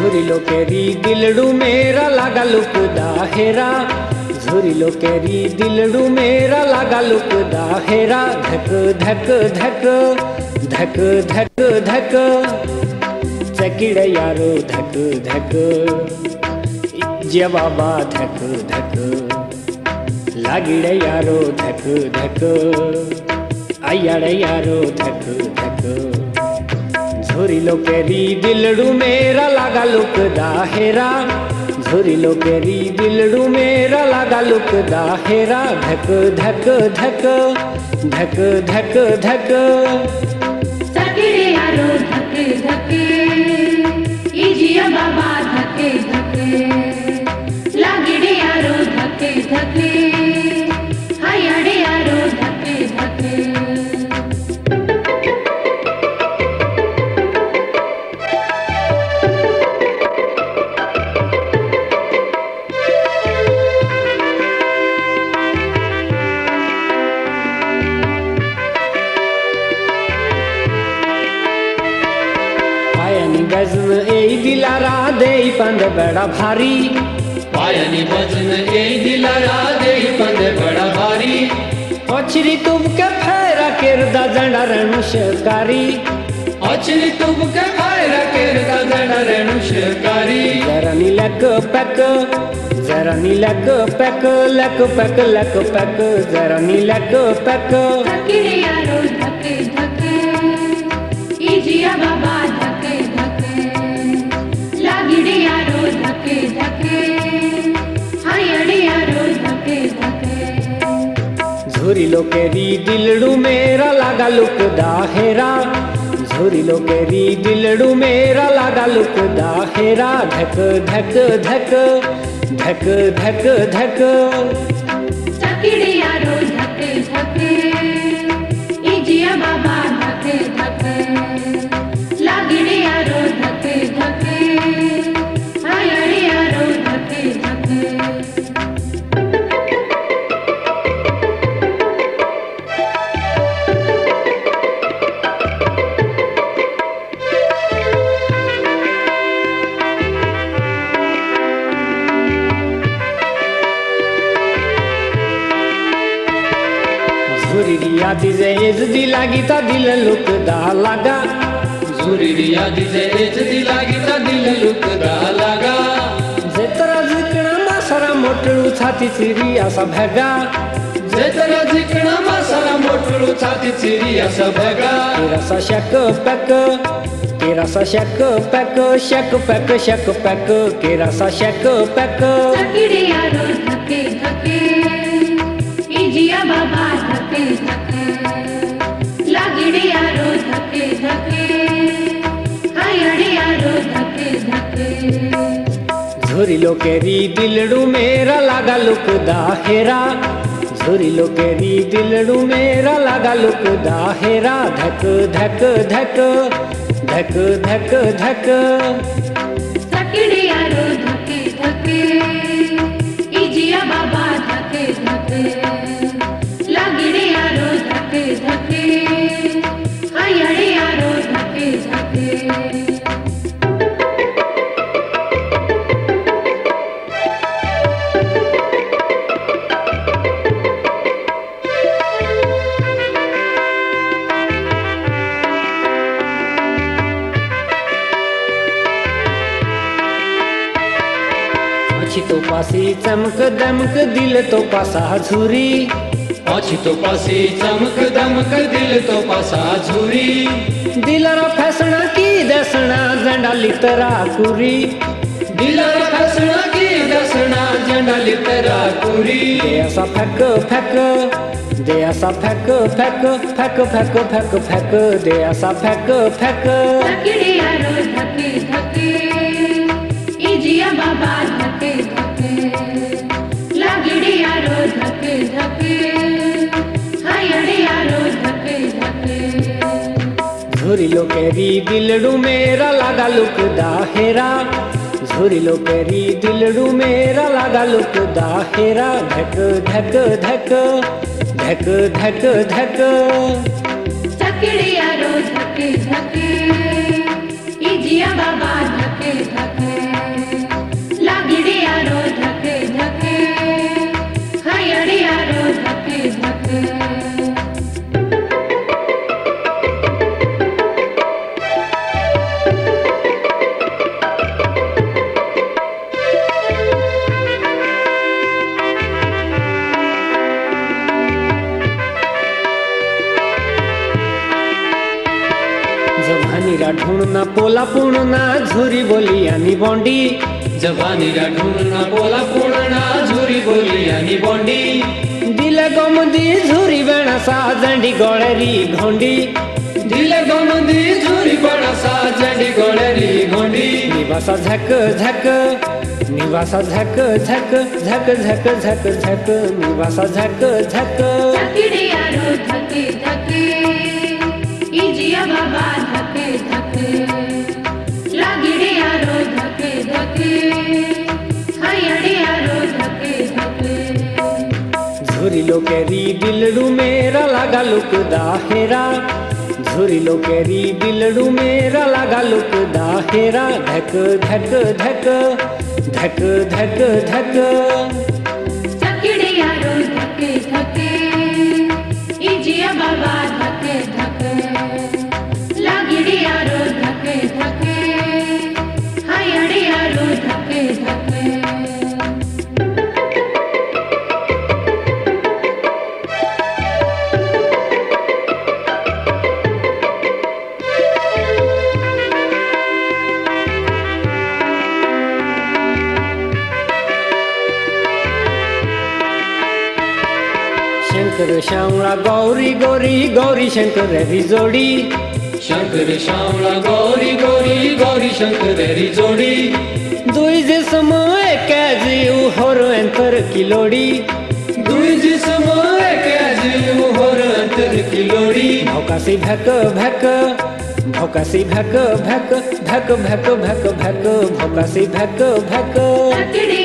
झुरिलो केरी दिलड़ू मेरा लागा लुकदा हेरा, झुरिलो केरी दिलड़ू मेरा लागा लुकदा हेरा। धक धक धक धक धक धक चकिड़ यारो धक धक जवाबा धक धक लागिड़ यारो धक धक आयाड़ यारो धक धक। झुरिलो केरी दिलड़ू मेरा लागा लुकदा हेरा, झुरिलो केरी दिलड़ू मेरा लागा लुकदा हेरा। धक धक धक धक धक धक चकिड़ यारो धक धक इजिया बाबा धक धक लागिड़ यारो धक धक हायाड़ यारो धक धक। गजन ए दिलारा दे पंद बड़ा भारी, पायनी वजन ए दिलारा दे पंद बड़ा भारी। ओछरी तुम के फेरा किरदा जंडा रणु शिकारी, ओछरी तुम के फेरा किरदा जंडा रणु शिकारी। जरा नी लक पैक जरा नी लक पैक लक पैक लक पैक जरा नी लक पैक। चकिड़ यारो धक धक इजिया बाबा धक धक लागिड़ यारो धक धक हायाड़ यारो धक धक। झुरिलो केरी दिलड़ू मेरा लागा लुकदा हेरा, झुरिलो केरी दिलड़ू मेरा लागा लुकदा हेरा। धक धक धक धक धक धक चकिड़ यारो धक धक इजिया बाबा धक धक लागिड़ यारो धक धक हायाड़ यारो धक धक। झुरी याद जे इज दी लागी ता दिल लुकदा लागा, झुरी याद जे इज दी लागी ता दिल लुकदा लागा। जेतरा जिकना मासरा मोटड़ू छाती चिरी आसा भगा, जेतरा जिकना मासरा मोटड़ू छाती चिरी आसा भगा। तेरा सा शक पैक तेरा सा शक पैक शक पैक शक पैक तेरा सा शक पैक। चकिड़ यारो धक धक इजिया बाबा धक धक लागिड़ यारो धक धक हायाड़ यारो धक धक। झुरिलो केरी दिलड़ू मेरा लागा लुकदा हेरा, झुरिलो केरी दिलड़ू मेरा लागा लुकदा हेरा। धक धक धक धक धक धक चकिड़ यारो धक धक इजिया बाबा धक धक लागिड़ यारो धक धक हायाड़ यारो धक धक। तो पासी चमक दमक दिल तो पासा झुरी, ओछी तो पासी चमक दमक दिल तो पासा झुरी। दिलरा फैसना की दसना जंडा लितरा कुरी, दिलरा फैसना की दसना जंडा लितरा कुरी। दे ऐसा फैक फैक दे ऐसा फैक फैक फैक फैक फैक फैक दे ऐसा फैक फैक। चकिड़ यारो धक धक इजिया बाबा धक धक लागिड़ यारो धक धक हायाड़ यारो धक धक। झुरिलो केरी दिलड़ू मेरा लागा लुकदा हेरा, झुरिलो केरी दिलड़ू मेरा लागा लुकदा हेरा। धक धक धक धक धक धक चकिड़ यारो धक धक इजिया बाबा धक धक जभानीरा ढूंढना पोला पूर्णना झुरी बोली आणि बोंडी जवानीरा ढूंढना पोला पूर्णना झुरी बोली आणि बोंडी दिल गमदी झुरी बेणसा जंडी गोळरी घोंडी दिल गमदी झुरी बेणसा जंडी गोळरी घोंडी निवासा झक झक निवासा झक झक झक झक झक झक निवासा झक झक धकिड़े यारो धके धके इजिया बाबा धके धके लागिड़े यारो धके धके हायड़े यारो धके धके झुरी लोकेरी दिलडू मेरा लागा लुक दाहेरा झुरी लोकेरी दिलडू मेरा लागा लुक दाहेरा धक धक धक धक धक धक धकिड़े यारो धके धके इजिया बाबा धके धके लागिड़े यारो धके धके हायड़े यारो धके धके शंकर श्यामला गौरी गौरी गौरी शंकर री जोड़ी शंकर श्यामला गौरी गौरी गौरी शंकर री जोड़ी दुई जिस्म एक जीव होर अंतर की लोड़ी दुई जिस्म एक जीव होर अंतर की लोड़ी भौकासी भक भक भौकासी भक भक भक भक भक भक भौकासी भक भक धकिड़े